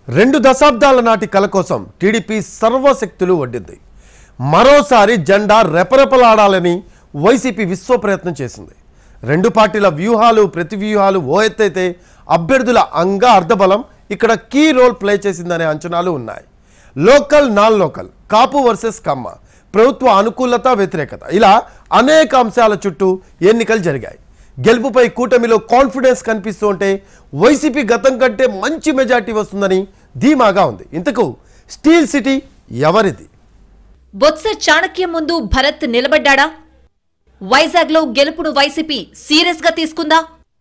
2 దశాబ్దాల నాటి కల కోసం టీడీపీ సర్వశక్తులు వడ్డింది. మరోసారి జెండా రెపరెపలాడాలని వైసీపీ విశ్వ ప్రయత్నం చేసింది. రెండు పార్టీల వ్యూహాలు ప్రతివ్యూహాలు ఓ ఎత్తైతే అభ్యర్థుల అర్ధబలం ఇక్కడ కీ రోల్ ప్లే చేసిందనే అంచనాలు ఉన్నాయి. Local non local, Kapu versus Kamma, ప్రభుత్వ అనుకూలత వ్యతిరేకత, ఇలా అనేక అంశాల చుట్టూ ఎన్నికలు జరిగాయి. గెలుపుపై కూటమిలో కాన్ఫిడెన్స్ కనిపిస్తూ ఉంటే వైసీపీ గతం కంటే మంచి మెజార్టీ వస్తుందని ధీమాగా ఉంది. ఇంతకు స్టీల్ సిటీ ఎవరిది? బొత్స చాణక్యం ముందు భరత్ నిలబడ్డా? వైజాగ్లో గెలుపును వైసీపీ సీరియస్ గా తీసుకుందా?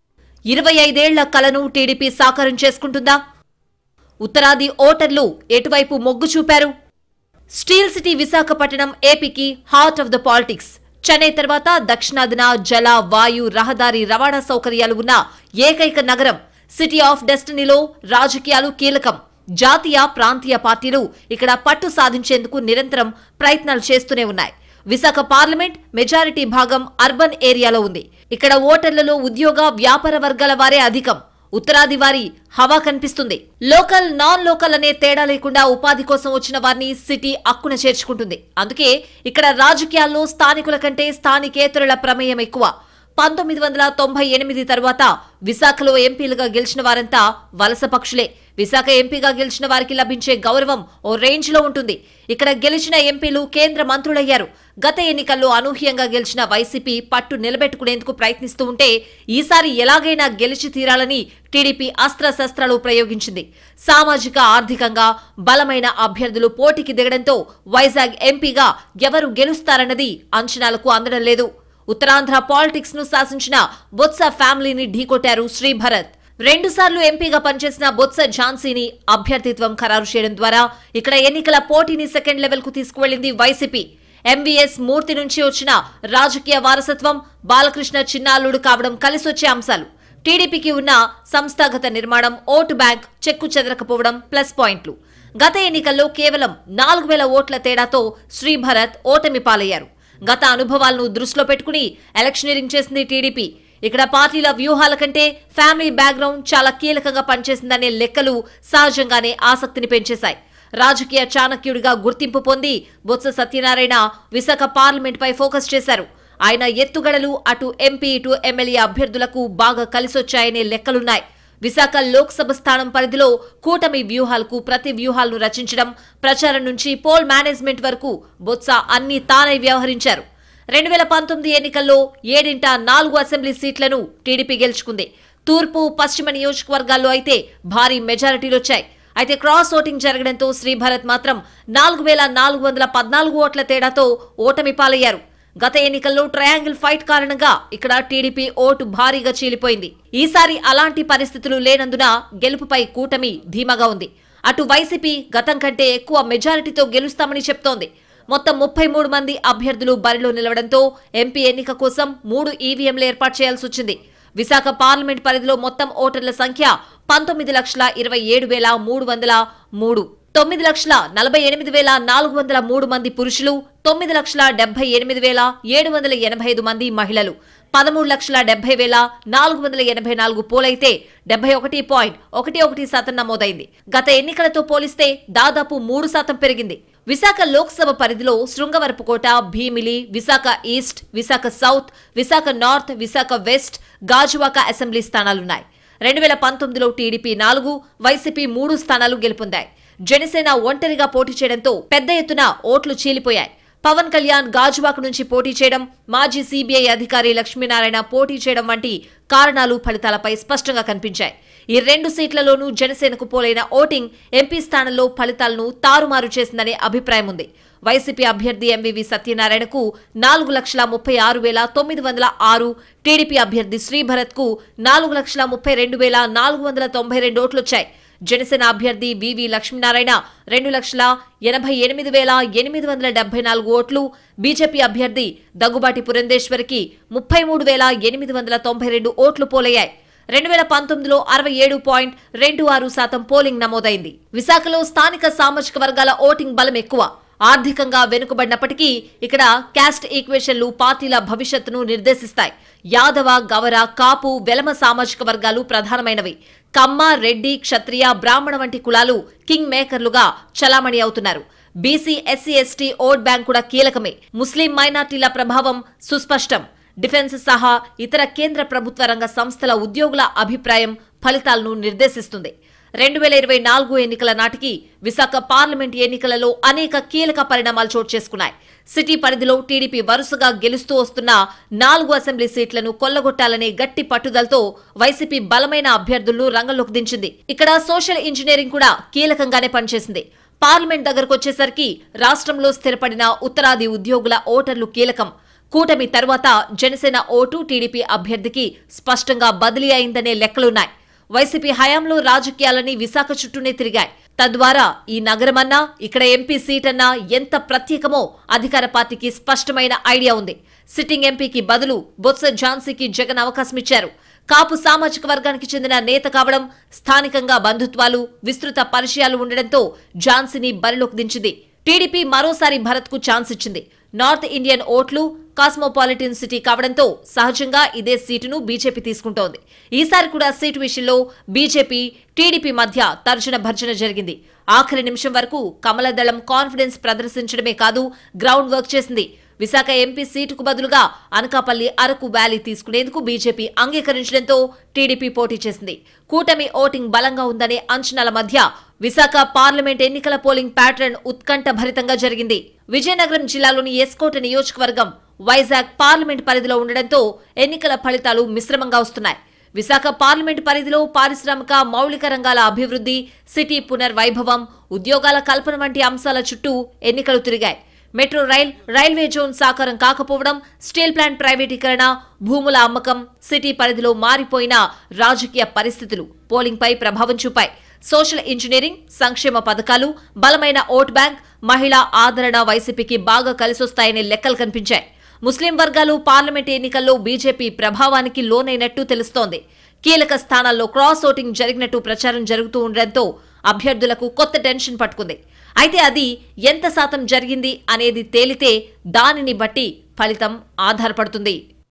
25 ఏళ్ల కలను టీడీపీ సాకారం చేసుకుంటుందా? ఉత్తరాది ఓటర్లు ఎటువైపు మొగ్గు చూపారు? స్టీల్ సిటీ విశాఖపట్నం ఏపీకి heart of the politics. Chennai తర్వాత దక్షిణాదిన జల, వాయు, రహదారి రవాణా సౌకర్యాలు ఉన్న ఏకైక నగరం. సిటీ ఆఫ్ డెస్టినీలో రాజకీయాలు కీలకం. జాతీయ, ప్రాంతీయ పార్టీలు ఇక్కడ పట్టు సాధించేందుకు నిరంతరం ప్రయత్నాలు చేస్తూనే ఉన్నాయి. విశాఖ పార్లమెంట్ మెజారిటీ భాగం అర్బన్ ఏరియాలో ఉంది. ఇక్కడ ఓటర్లలో ఉద్యోగ, వ్యాపార వర్గాల వారే అధికం. ఉత్తరాది వారి హవా కనిపిస్తుంది. లోకల్, నాన్ లోకల్ అనే తేడా లేకుండా ఉపాధి కోసం వచ్చిన వారిని సిటీ అక్కున చేర్చుకుంటుంది. అందుకే ఇక్కడ రాజకీయాల్లో స్థానికుల కంటే స్థానికేతరుల ప్రమేయం ఎక్కువ. 1998 తర్వాత విశాఖలో ఎంపీలుగా గెలిచిన వారంతా వలస పక్షులే. విశాఖ ఎంపీగా గెలిచిన వారికి లభించే గౌరవం ఓ రేంజ్ లో ఉంటుంది. ఇక్కడ గెలిచిన ఎంపీలు కేంద్ర మంత్రులయ్యారు. గత ఎన్నికల్లో అనూహ్యంగా గెలిచిన వైసీపీ పట్టు నిలబెట్టుకునేందుకు ప్రయత్నిస్తూ ఉంటే ఈసారి ఎలాగైనా గెలిచి తీరాలని టీడీపీ అస్త్రశస్త్రాలు ప్రయోగించింది. సామాజిక, ఆర్థికంగా బలమైన అభ్యర్థులు పోటీకి దిగడంతో వైజాగ్ ఎంపీగా ఎవరు గెలుస్తారన్నది అంచనాలకు అందడం లేదు. ఉత్తరాంధ్ర పాలిటిక్స్ ను శాసించిన బొత్స ఫ్యామిలీని ఢీకొట్టారు శ్రీభరత్. 2 సార్లు ఎంపీగా పనిచేసిన బొత్స ఝాన్సీని అభ్యర్థిత్వం ఖరారు చేయడం ద్వారా ఇక్కడ ఎన్నికల పోటీని సెకండ్ లెవెల్ కు తీసుకువెళ్లింది వైసీపీ. ఎంవీఎస్ మూర్తి నుంచి వచ్చిన రాజకీయ వారసత్వం, బాలకృష్ణ చిన్నాల్లుడు కావడం కలిసొచ్చే అంశాలు. టీడీపీకి ఉన్న సంస్థాగత నిర్మాణం, ఓటు బ్యాంక్ చెక్కు చెదరకపోవడం ప్లస్ పాయింట్లు. గత ఎన్నికల్లో కేవలం 4000 ఓట్ల తేడాతో శ్రీభరత్ ఓటమి పాలయ్యారు. గత అనుభవాలను దృష్టిలో పెట్టుకుని ఎలక్షనీరింగ్ చేసింది టీడీపీ. ఇక్కడ పార్టీల వ్యూహాల కంటే ఫ్యామిలీ బ్యాక్గ్రౌండ్ చాలా కీలకంగా పనిచేసిందనే లెక్కలు సహజంగానే ఆసక్తిని పెంచేశాయి. రాజకీయ చాణక్యుడిగా గుర్తింపు పొంది బొత్స సత్యనారాయణ విశాఖ పార్లమెంట్పై ఫోకస్ చేశారు. ఆయన ఎత్తుగడలు అటు ఎంపీ, ఇటు ఎమ్మెల్యే అభ్యర్థులకు బాగా కలిసొచ్చాయనే లెక్కలున్నాయి. విశాఖ లోక్సభ స్థానం పరిధిలో కూటమి వ్యూహాలకు ప్రతి వ్యూహాలను రచించడం, ప్రచారం నుంచి పోల్ మేనేజ్మెంట్ వరకు బొత్స అన్ని తానై వ్యవహరించారు. 2019 ఎన్నికల్లో 7/4 అసెంబ్లీ సీట్లను టీడీపీ గెలుచుకుంది. తూర్పు, పశ్చిమ నియోజకవర్గాల్లో అయితే భారీ మెజారిటీలొచ్చాయి. అయితే క్రాస్ ఓటింగ్ జరగడంతో శ్రీభరత్ మాత్రం 4414 ఓట్ల తేడాతో ఓటమి పాలయ్యారు. గత ఎన్నికల్లో ట్రయాంగిల్ ఫైట్ కారణంగా ఇక్కడ టీడీపీ ఓటు భారీగా చీలిపోయింది. ఈసారి అలాంటి పరిస్థితులు లేనందున గెలుపుపై కూటమి ధీమాగా ఉంది. అటు వైసీపీ గతం కంటే ఎక్కువ మెజారిటీతో గెలుస్తామని చెప్తోంది. మొత్తం 33 మంది అభ్యర్థులు బరిలో నిలవడంతో ఎంపీ ఎన్నిక కోసం 3 ఈవీఎంలు ఏర్పాటు చేయాల్సి వచ్చింది. విశాఖ పార్లమెంట్ పరిధిలో మొత్తం ఓటర్ల సంఖ్య 19,27,303. 9,48,403 మంది పురుషులు, 9,78,785 మంది మహిళలు. 13,70,484 పోలైతే 71.11% నమోదైంది. గత ఎన్నికలతో పోలిస్తే దాదాపు 3% పెరిగింది. విశాఖ లోక్సభ పరిధిలో Srungavarapukota, Bhimili, Visakha east, Visakha south, Visakha north, Visakha west, Gajuwaka assembly స్థానాలున్నాయి. 2019లో టీడీపీ 4, వైసీపీ 3 స్థానాలు గెలుపొందాయి. జనసేన ఒంటరిగా పోటీ చేయడంతో పెద్ద ఎత్తున ఓట్లు చీలిపోయాయి. పవన్ కళ్యాణ్ గాజువాక నుంచి పోటీ చేయడం, మాజీ సీబీఐ అధికారి లక్ష్మీనారాయణ పోటీ చేయడం వంటి కారణాలు ఫలితాలపై స్పష్టంగా కనిపించాయి. ఈ 2 సీట్లలోనూ జనసేనకు పోలైన ఓటింగ్ ఎంపీ స్థానంలో ఫలితాలను తారుమారు చేసిందనే అభిప్రాయం ఉంది. వైసీపీ అభ్యర్థి ఎంవీవీ సత్యనారాయణకు 4,36,906, టీడీపీ అభ్యర్థి శ్రీభరత్ కు 4,32,492 ఓట్లొచ్చాయి. జనసేన అభ్యర్థి వివి లక్ష్మీనారాయణ 2,88,874 ఓట్లు, బీజేపీ అభ్యర్థి దగ్గుబాటి పురంధేశ్వరికి 33,892 ఓట్లు పోలయ్యాయి. 2019లో 67.26% పోలింగ్ నమోదైంది. విశాఖలో స్థానిక సామాజిక వర్గాల ఓటింగ్ బలం ఎక్కువ. ఆర్థికంగా వెనుకబడినప్పటికీ ఇక్కడ క్యాస్ట్ ఈక్వేషన్లు పార్టీల భవిష్యత్తును నిర్దేశిస్తాయి. యాదవ, గవర, కాపు, వెలమ సామాజిక వర్గాలు ప్రధానమైనవి. కమ్మ, రెడ్డి, క్షత్రియ, బ్రాహ్మణ వంటి కులాలు కింగ్ మేకర్లుగా చలామణి అవుతున్నారు. BC, SC, ST vote bank కూడా కీలకమే. ముస్లిం మైనార్టీల ప్రభావం సుస్పష్టం. డిఫెన్స్ సహా ఇతర కేంద్ర ప్రభుత్వ రంగ సంస్థల ఉద్యోగుల అభిప్రాయం ఫలితాలను నిర్దేశిస్తుంది. 2024 ఎన్నికల నాటికి విశాఖ పార్లమెంట్ ఎన్నికలలో అనేక కీలక పరిణామాలు చోటు చేసుకున్నాయి. సిటీ పరిధిలో టీడీపీ వరుసగా గెలుస్తూ వస్తున్న 4 అసెంబ్లీ సీట్లను కొల్లగొట్టాలనే గట్టి పట్టుదలతో వైసీపీ బలమైన అభ్యర్థులను రంగంలోకి దించింది. ఇక్కడ సోషల్ ఇంజనీరింగ్ కూడా కీలకంగానే పనిచేసింది. పార్లమెంట్ దగ్గరకు వచ్చేసరికి రాష్ట్రంలో స్థిరపడిన ఉత్తరాది ఉద్యోగుల ఓటర్లు కీలకం. కూటమి తర్వాత జనసేన ఓటు టీడీపీ అభ్యర్థికి స్పష్టంగా బదిలీ అయిందనే లెక్కలున్నాయి. వైసీపీ హయాంలో రాజకీయాలని విశాఖ చుట్టూనే తిరిగాయి. తద్వారా ఈ నగరమన్నా, ఇక్కడ ఎంపీ సీటన్నా ఎంత ప్రత్యేకమో అధికార పార్టీకి స్పష్టమైన ఐడియా ఉంది. సిట్టింగ్ ఎంపీకి బదులు బొత్స ఝాన్సీకి జగన్ అవకాశం ఇచ్చారు. కాపు సామాజిక వర్గానికి చెందిన నేత కావడం, స్థానికంగా బంధుత్వాలు, విస్తృత పరిచయాలు ఉండడంతో ఝాన్సీని బరిలోకి దించింది. టీడీపీ మరోసారి భరత్ కు ఛాన్స్ ఇచ్చింది. నార్త్ ఇండియన్ ఓట్లు, కాస్మోపాలిటన్ సిటీ కావడంతో సహజంగా ఇదే సీటును బీజేపీ తీసుకుంటోంది. ఈసారి కూడా సీటు విషయంలో బీజేపీ, టీడీపీ మధ్య తర్జన భర్జన జరిగింది. ఆఖరి నిమిషం వరకు కమలదళం కాన్ఫిడెన్స్ ప్రదర్శించడమే కాదు, గ్రౌండ్ వర్క్ చేసింది. విశాఖ ఎంపీ సీటుకు బదులుగా అనకాపల్లి, అరకు వ్యాలీ తీసుకునేందుకు బీజేపీ అంగీకరించడంతో టీడీపీ పోటీ చేసింది. కూటమి ఓటింగ్ బలంగా ఉందనే అంచనాల మధ్య విశాఖ పార్లమెంట్ ఎన్నికల పోలింగ్ ప్యాటర్న్ ఉత్కంఠభరితంగా జరిగింది. విజయనగరం జిల్లాలోని ఎస్కోట నియోజకవర్గం వైజాగ్ పార్లమెంట్ పరిధిలో ఉండడంతో ఎన్నికల ఫలితాలు మిశ్రమంగా వస్తున్నాయి. విశాఖ పార్లమెంట్ పరిధిలో పారిశ్రామిక, మౌలిక రంగాల అభివృద్ధి, సిటీ పునర్వైభవం, ఉద్యోగాల కల్పన వంటి అంశాల చుట్టూ ఎన్నికలు తిరిగాయి. మెట్రో రైల్వే జోన్ సాకారం కాకపోవడం, స్టీల్ ప్లాంట్ ప్రైవేటీకరణ, భూముల అమ్మకం, సిటీ పరిధిలో మారిపోయిన రాజకీయ పరిస్థితులు పోలింగ్ పై ప్రభావం చూపాయి. సోషల్ ఇంజనీరింగ్, సంక్షేమ పథకాలు, బలమైన ఓట్ బ్యాంక్, మహిళా ఆదరణ వైసీపీకి బాగా కలిసొస్తాయనే లెక్కలు కనిపించాయి. ముస్లిం వర్గాలు పార్లమెంట్ ఎన్నికల్లో బీజేపీ ప్రభావానికి లోనైనట్టు తెలుస్తోంది. కీలక స్థానాల్లో క్రాస్ ఓటింగ్ జరిగినట్టు ప్రచారం జరుగుతూ ఉండడంతో అభ్యర్థులకు కొత్త టెన్షన్ పట్టుకుంది. అయితే అది ఎంత శాతం జరిగింది అనేది తేలితే దానిని బట్టి ఫలితం ఆధారపడుతుంది.